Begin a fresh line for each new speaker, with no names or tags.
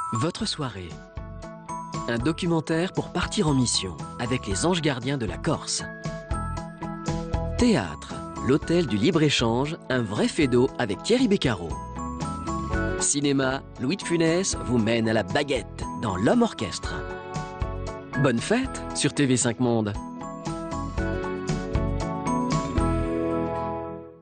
Votre soirée. Un documentaire pour partir en mission avec les anges gardiens de la Corse. Théâtre, l'hôtel du libre-échange, un vrai faido avec Thierry Beccaro. Cinéma, Louis de Funès vous mène à la baguette dans L'Homme Orchestre. Bonne fête sur TV5 Monde.